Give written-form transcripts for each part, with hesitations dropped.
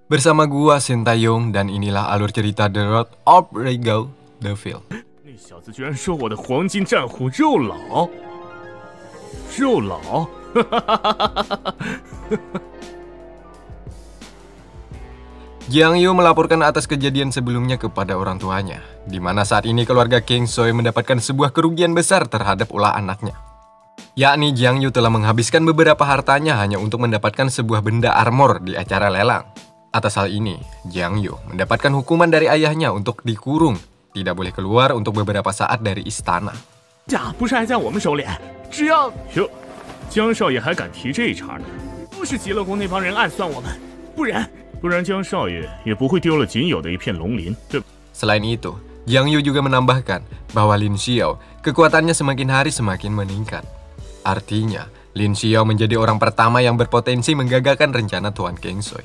Bersama gua Sintayong dan inilah alur cerita The Road of Rego Devil. 那小子居然说我的黄金战虎肉老，肉老， Jiang Yu melaporkan atas kejadian sebelumnya kepada orang tuanya, di mana saat ini keluarga Kang Soy mendapatkan sebuah kerugian besar terhadap ulah anaknya. Yakni Jiang Yu telah menghabiskan beberapa hartanya hanya untuk mendapatkan sebuah benda armor di acara lelang. Atas hal ini, Jiang Yu mendapatkan hukuman dari ayahnya untuk dikurung, tidak boleh keluar untuk beberapa saat dari istana. 家不是还在我们手里？只要哟，江少爷还敢提这茬呢，都是极乐宫那帮人暗算我们，不然江少爷也不会丢了仅有的一片龙鳞，对吧？ Selain itu, Jiang Yu juga menambahkan bahwa Lin Xiao kekuatannya semakin hari semakin meningkat. Artinya, Lin Xiao menjadi orang pertama yang berpotensi menggagalkan rencana Tuan Kang Soy.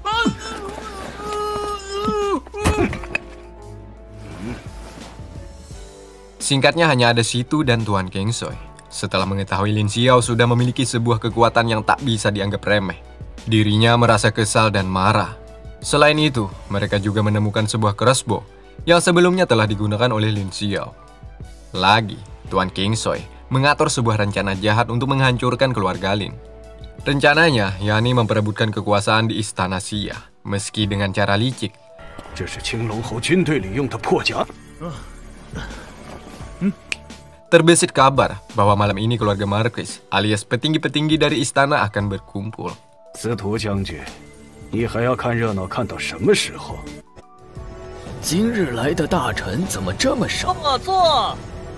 Singkatnya hanya ada Situ dan Tuan Kang Soy. Setelah mengetahui Lin Xiao sudah memiliki sebuah kekuatan yang tak bisa dianggap remeh, dirinya merasa kesal dan marah. Selain itu, mereka juga menemukan sebuah crossbow yang sebelumnya telah digunakan oleh Lin Xiao. Lagi, Tuan Kang Soy mengatur sebuah rencana jahat untuk menghancurkan keluarga Lin. Rencananya, yakni memperebutkan kekuasaan di Istana Xia, meski dengan cara licik. 这是青龙侯军队里用的破甲。 Terbesit kabar bahwa malam ini keluarga Marquis alias petinggi-petinggi dari istana akan berkumpul. 司徒将军，你还要看热闹看到什么时候？ 今日来的大臣怎么这么少？ 落座，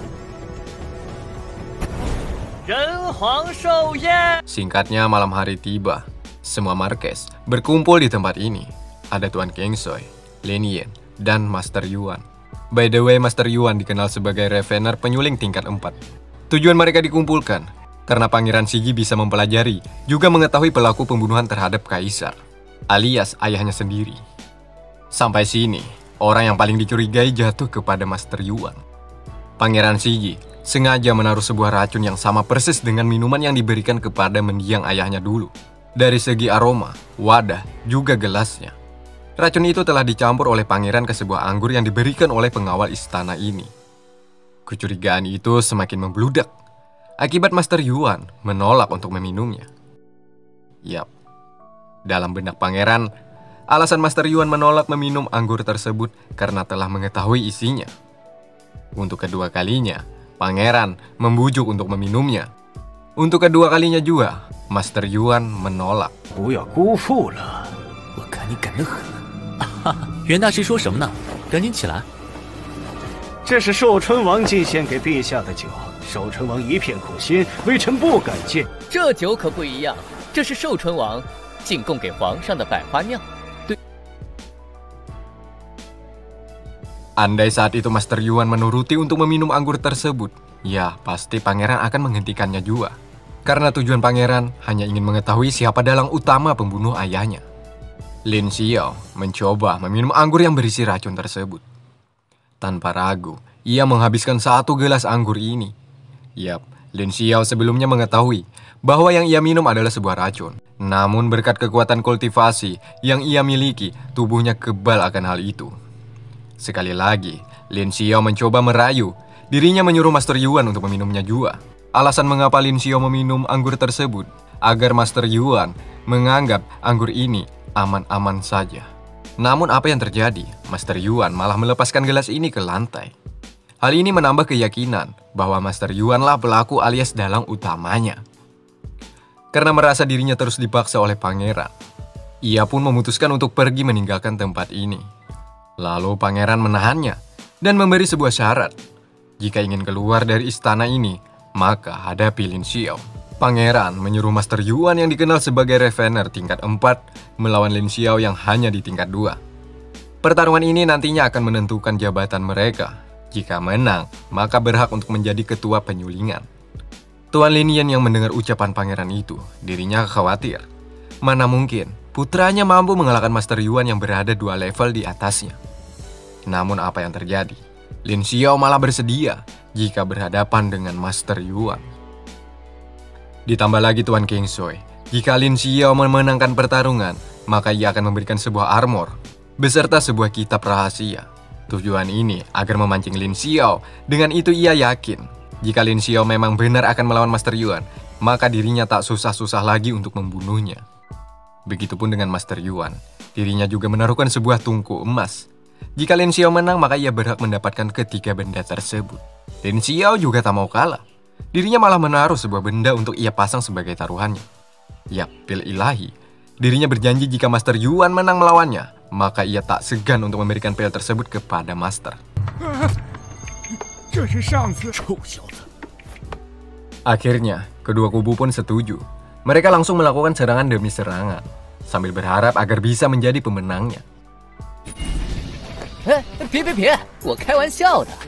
人皇寿宴。 Singkatnya malam hari tiba, semua Marquis berkumpul di tempat ini. Ada Tuan Kang Soy, Lin Yen, dan Master Yuan. By the way, Master Yuan dikenal sebagai Ravener penyuling tingkat 4. Tujuan mereka dikumpulkan karena Pangeran Sigi bisa mempelajari juga mengetahui pelaku pembunuhan terhadap Kaisar, alias ayahnya sendiri. Sampai sini, orang yang paling dicurigai jatuh kepada Master Yuan. Pangeran Sigi sengaja menaruh sebuah racun yang sama persis dengan minuman yang diberikan kepada mendiang ayahnya dulu. Dari segi aroma, wadah, juga gelasnya. Racun itu telah dicampur oleh pangeran ke sebuah anggur yang diberikan oleh pengawal istana ini. Kecurigaan itu semakin membludak, akibat Master Yuan menolak untuk meminumnya. Yap, dalam benak pangeran, alasan Master Yuan menolak meminum anggur tersebut karena telah mengetahui isinya. Untuk kedua kalinya, pangeran membujuk untuk meminumnya. Untuk kedua kalinya juga, Master Yuan menolak. 不要辜负了。 我看你赶得很。袁大师说什么呢？赶紧起来！ 这是寿春王进献给陛下的酒，寿春王一片苦心，微臣不敢进。 这酒可不一样，这是寿春王进贡给皇上的百花酿。 Andai saat itu Master Yuan menuruti untuk meminum anggur tersebut, ya pasti pangeran akan menghentikannya juga. Karena tujuan pangeran hanya ingin mengetahui siapa dalang utama pembunuh ayahnya. Lin Xiao mencoba meminum anggur yang berisi racun tersebut. Tanpa ragu, ia menghabiskan satu gelas anggur ini. Yap, Lin Xiao sebelumnya mengetahui bahwa yang ia minum adalah sebuah racun. Namun berkat kekuatan kultivasi yang ia miliki, tubuhnya kebal akan hal itu. Sekali lagi, Lin Xiao mencoba merayu. Dirinya menyuruh Master Yuan untuk meminumnya juga. Alasan mengapa Lin Xiao meminum anggur tersebut, agar Master Yuan menganggap anggur ini aman-aman saja. Namun apa yang terjadi? Master Yuan malah melepaskan gelas ini ke lantai. Hal ini menambah keyakinan bahwa Master Yuan lah pelaku alias dalang utamanya. Karena merasa dirinya terus dipaksa oleh pangeran, ia pun memutuskan untuk pergi meninggalkan tempat ini. Lalu pangeran menahannya dan memberi sebuah syarat. Jika ingin keluar dari istana ini, maka hadapi Lin Xiao. Pangeran menyuruh Master Yuan yang dikenal sebagai Ravener tingkat 4 melawan Lin Xiao yang hanya di tingkat 2. Pertarungan ini nantinya akan menentukan jabatan mereka. Jika menang, maka berhak untuk menjadi ketua penyulingan. Tuan Lin Yen yang mendengar ucapan pangeran itu, dirinya khawatir. Mana mungkin putranya mampu mengalahkan Master Yuan yang berada 2 level di atasnya. Namun apa yang terjadi? Lin Xiao malah bersedia jika berhadapan dengan Master Yuan. Ditambah lagi Tuan Kang Soy, jika Lin Xiao memenangkan pertarungan, maka ia akan memberikan sebuah armor beserta sebuah kitab rahasia. Tujuan ini agar memancing Lin Xiao. Dengan itu ia yakin jika Lin Xiao memang benar akan melawan Master Yuan, maka dirinya tak susah-susah lagi untuk membunuhnya. Begitupun dengan Master Yuan, dirinya juga menaruhkan sebuah tungku emas. Jika Lin Xiao menang, maka ia berhak mendapatkan ketiga benda tersebut. Lin Xiao juga tak mau kalah. Dirinya malah menaruh sebuah benda untuk ia pasang sebagai taruhannya. Yap, pil ilahi. Dirinya berjanji jika Master Yuan menang melawannya, maka ia tak segan untuk memberikan pil tersebut kepada Master. Akhirnya, kedua kubu pun setuju. Mereka langsung melakukan serangan demi serangan, sambil berharap agar bisa menjadi pemenangnya. 别，我开玩笑的。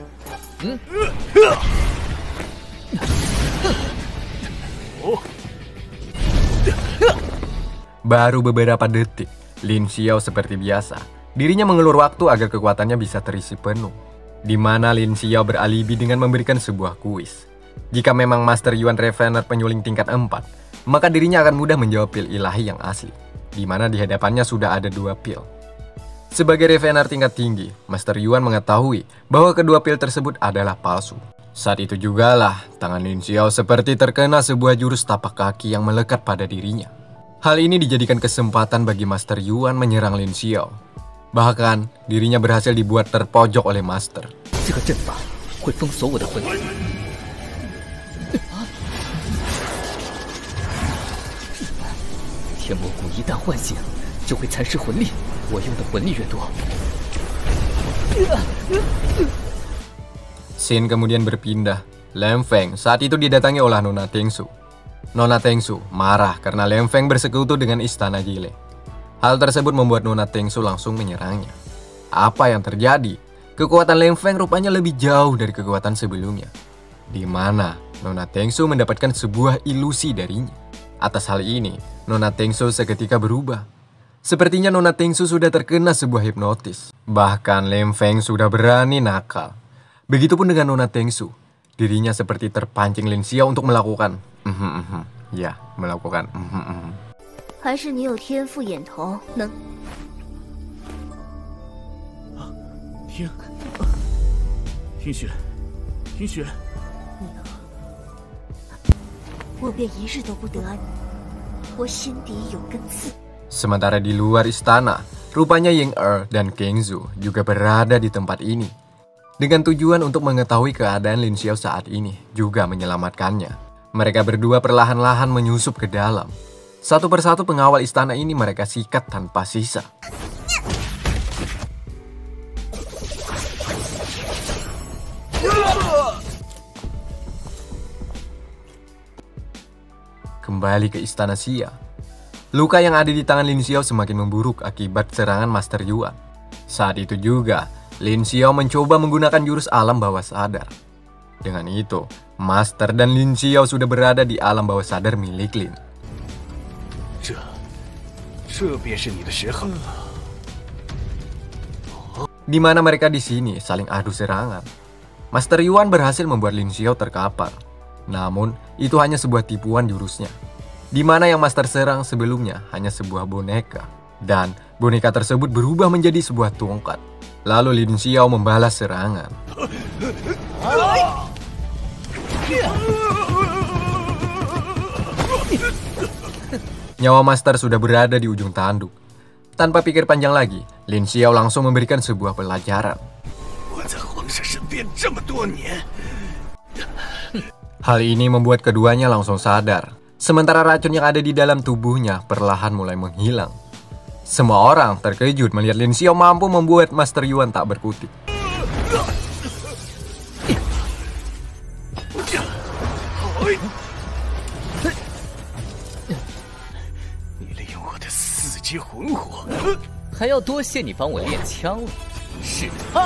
Baru beberapa detik, Lin Xiao seperti biasa, dirinya mengelur waktu agar kekuatannya bisa terisi penuh. Di mana Lin Xiao beralibi dengan memberikan sebuah kuis. Jika memang Master Yuan Revener penyuling tingkat 4, maka dirinya akan mudah menjawab pil ilahi yang asli, di mana di hadapannya sudah ada 2 pil. Sebagai Revener tingkat tinggi, Master Yuan mengetahui bahwa kedua pil tersebut adalah palsu. Saat itu jugalah, tangan Lin Xiao seperti terkena sebuah jurus tapak kaki yang melekat pada dirinya. Hal ini dijadikan kesempatan bagi Master Yuan menyerang Lin Xiao. Bahkan, dirinya berhasil dibuat terpojok oleh Master. 这个阵法会封锁我的魂力。天魔谷一旦唤醒，就会蚕食魂力。我用的魂力越多， Scene kemudian berpindah. Lem Feng saat itu didatangi oleh Nona Tengsu. Nona Tengsu marah karena Lem Feng bersekutu dengan Istana Gile. Hal tersebut membuat Nona Tengsu langsung menyerangnya. Apa yang terjadi? Kekuatan Lem Feng rupanya lebih jauh dari kekuatan sebelumnya. Di mana Nona Tengsu mendapatkan sebuah ilusi darinya. Atas hal ini, Nona Tengsu seketika berubah. Sepertinya Nona Tengsu sudah terkena sebuah hipnotis. Bahkan Lem Feng sudah berani nakal. Begitupun dengan Nona Tengsu. Dirinya seperti terpancing Lin Xiao untuk melakukan ya, melakukan 还是你有天赋眼头能听雪， 我便一日都不得安宁。我心底有根刺。 Sementara di luar istana, rupanya Ying dan Kengzu juga berada di tempat ini. Dengan tujuan untuk mengetahui keadaan Lin Xiao saat ini, juga menyelamatkannya. Mereka berdua perlahan-lahan menyusup ke dalam. Satu persatu pengawal istana ini mereka sikat tanpa sisa. Kembali ke istana Xia. Luka yang ada di tangan Lin Xiao semakin memburuk akibat serangan Master Yuan. Saat itu juga, Lin Xiao mencoba menggunakan jurus alam bawah sadar. Dengan itu, Master dan Lin Xiao sudah berada di alam bawah sadar milik Lin. 这便是你的时候。 Di mana mereka di sini saling adu serangan. Master Yuan berhasil membuat Lin Xiao terkapar. Namun, itu hanya sebuah tipuan jurusnya. Di mana yang Master serang sebelumnya hanya sebuah boneka. Dan boneka tersebut berubah menjadi sebuah tongkat. Lalu Lin Xiao membalas serangan. Nyawa Master sudah berada di ujung tanduk. Tanpa pikir panjang lagi, Lin Xiao langsung memberikan sebuah pelajaran. Hal ini membuat keduanya langsung sadar. Sementara racun yang ada di dalam tubuhnya perlahan mulai menghilang. Semua orang terkejut melihat Lin Xiao mampu membuat Master Yuan tak berkutik. 还要多谢你帮我练枪了。是。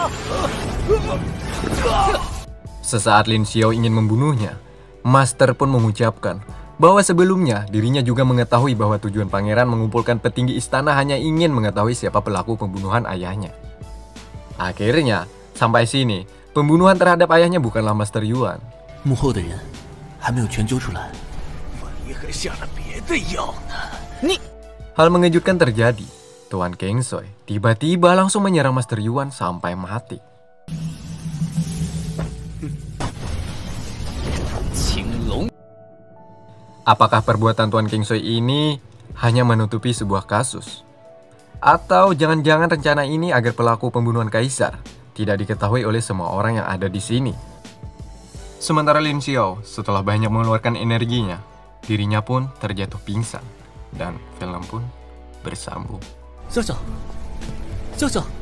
Sesaat Lin Xiao ingin membunuhnya, Master pun mengucapkan bahwa sebelumnya dirinya juga mengetahui bahwa tujuan pangeran mengumpulkan petinggi istana hanya ingin mengetahui siapa pelaku pembunuhan ayahnya. Akhirnya, sampai sini, pembunuhan terhadap ayahnya bukanlah Master Yuan. 幕后的人还没有全揪出来。 万一还下了别的药呢？ 你 Hal mengejutkan terjadi. Tuan Kang Soy tiba-tiba langsung menyerang Master Yuan sampai mati. Qinglong. Apakah perbuatan Tuan Kang Soy ini hanya menutupi sebuah kasus? Atau jangan-jangan rencana ini agar pelaku pembunuhan kaisar tidak diketahui oleh semua orang yang ada di sini? Sementara Lin Xiao setelah banyak mengeluarkan energinya, dirinya pun terjatuh pingsan dan film pun bersambung. 教教，教教。